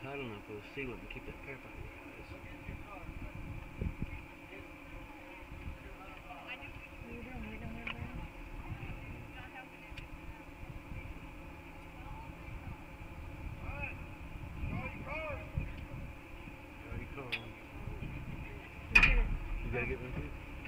tight enough for the sealant and keep that pepper. You gotta get one too?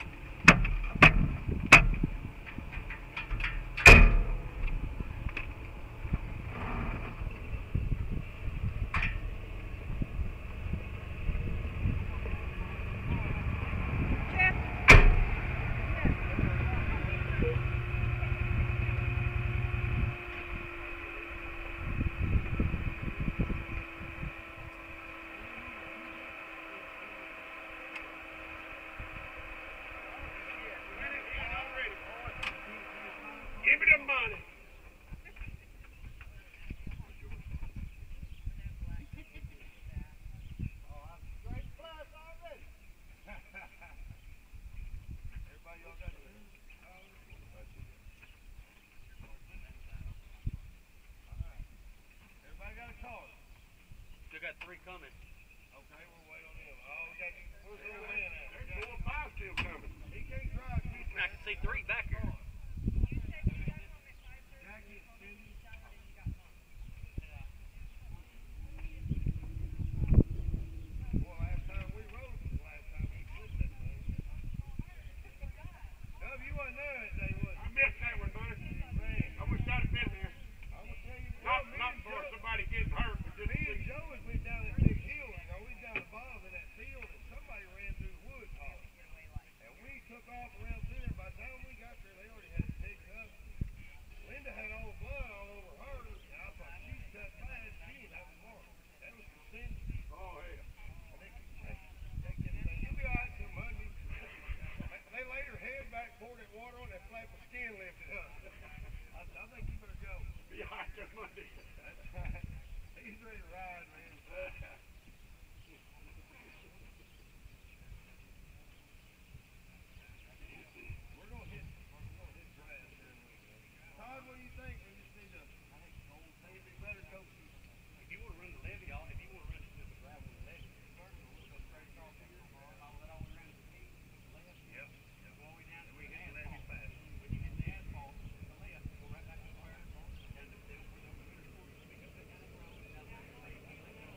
Give me the money. Straight plus already. Everybody y'all got it. Everybody got a card. Still got 3 coming. Okay, we'll wait on him. Oh, we got where's the little man at? There's 4 or 5 still coming. He can't drive. I can see 3 back here. Jackie and Cindy. Boy, last time we rode was the last time he flipped that thing. Dub, you wasn't there that day, was you? I missed that one, buddy. Man, I wish I'd have been there. I'm gonna tell you, not for somebody getting hurt, but just me and Joe has been down that big hill. You know, we was down above in that field, and somebody ran through the woods hauling. And we took off around through there. By the time we got there, they already had it picked up. Linda had all the blood all over her, and I thought she was cut bad. She didn't have a mark. That was for Cindy. Oh, hell. And they could take anything. You'll be all right till Monday. They laid her head back, poured that water on, that flap of skin lifted up. I think you better go. Be all right till Monday. That's right. He's ready to ride, man. We're gonna hit grass here in a little bit. Todd, what do you think? We just need to maybe be better coaches. If you want to run the levee, if you want to run it with the gravel and the levee, We'll go straight across here. I'll let all the run to the east, to the left. Yep. Go all the way down to We the hit the levee asphalt. fast. When you hit the asphalt, to the left, go right back to the asphalt, and the middle where the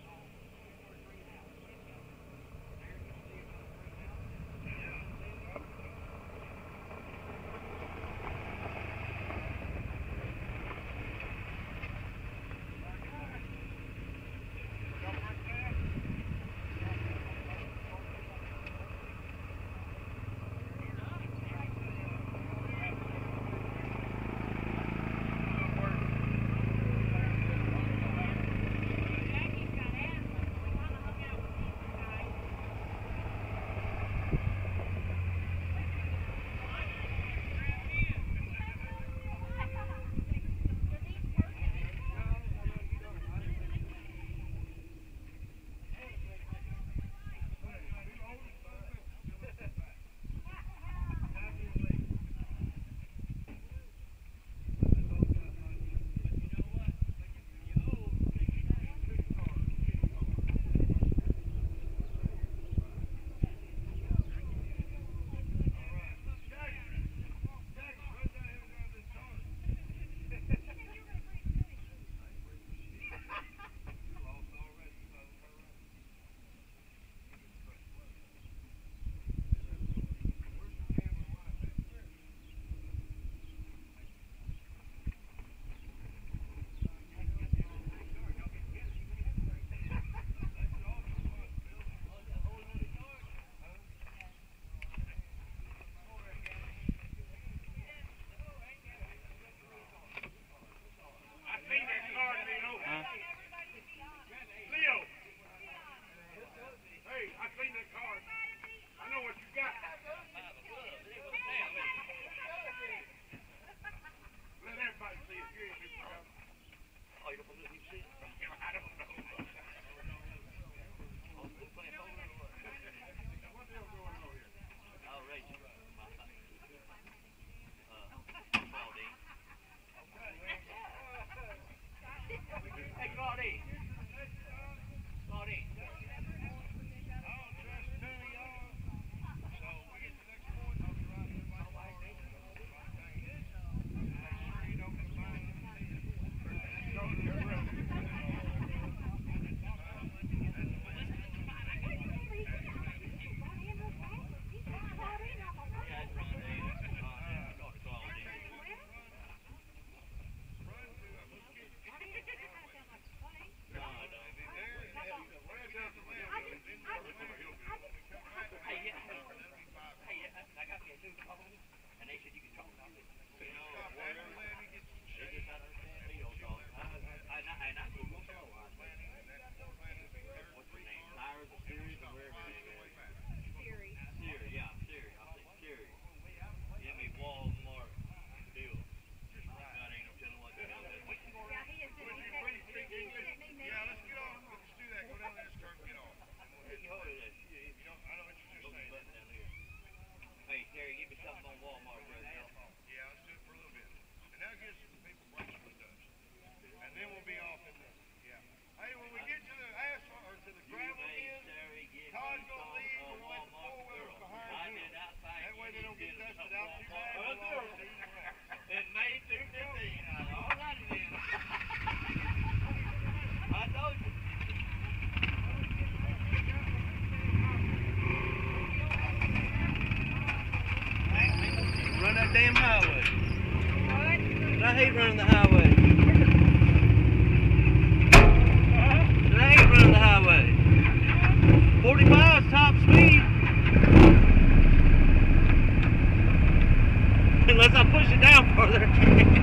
they said you can talk about it. You know, Stop whatever. after Lanny gets some They shade. just don't understand me all the time. And I go look at Lanny, and that's Lanny will be third. what's her name? Cyrus or Siri or wherever it is. Siri. Siri, yeah, Siri. I say Siri. Give me Walmart deal. God ain't no telling what the hell that is. Yeah, he is. He sent me Yeah, let's get off. Let's do that. Go down to this curb and get off. And we'll Hey, hit hold it, that shit. You know, I know what you're just Go saying. button down there. Hey, Terry, give me something on Walmart right now. Yeah, let's do it for a little bit. And that gives the people breaks with dust. And then we'll be off in the, yeah. Hey, when we get to the asphalt, or to the gravel end, Todd's gonna leave, we're gonna let the four-wheelers behind him. That way they don't get dusted out too bad. In May 2015, all right then. I told you. Run that damn highway. What? I hate running the highway. I hate running the highway. 45 is top speed. Unless I push it down further.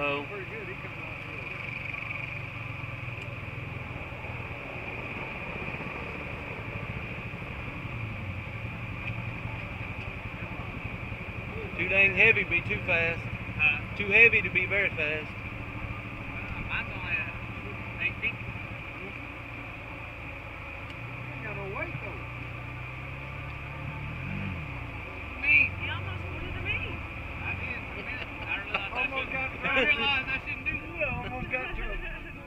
Uh-oh. Pretty good. He comes on good. Too dang heavy to be too fast. Too heavy to be very fast. Mine's only 18. Ain't got no weight though. Me. He almost pointed at me. I did for a minute. I realized Almost got I realized I shouldn't do that. Almost got to him.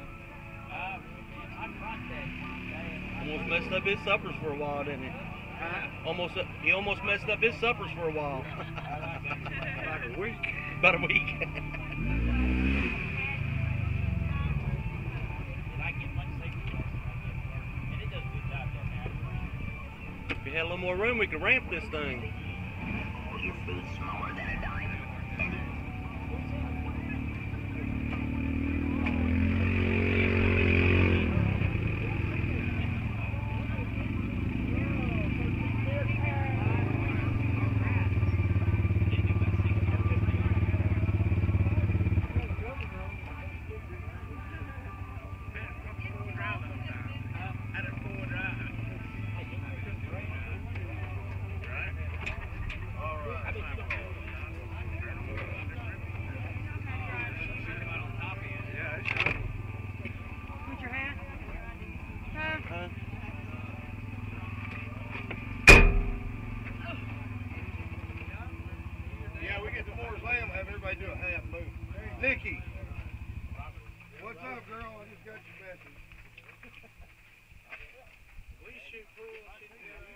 I'm contact. Almost messed up his suppers for a while, didn't he? He almost messed up his suppers for a while. Like a week. About a week. Did I get much safety and it does a good job down there. If we had a little more room, we could ramp this thing. Put your hat. Huh? Yeah, we get the Moore's Lamb, have everybody do a half move. Nikki. What's up, girl? I just got your message. Will you shoot pool?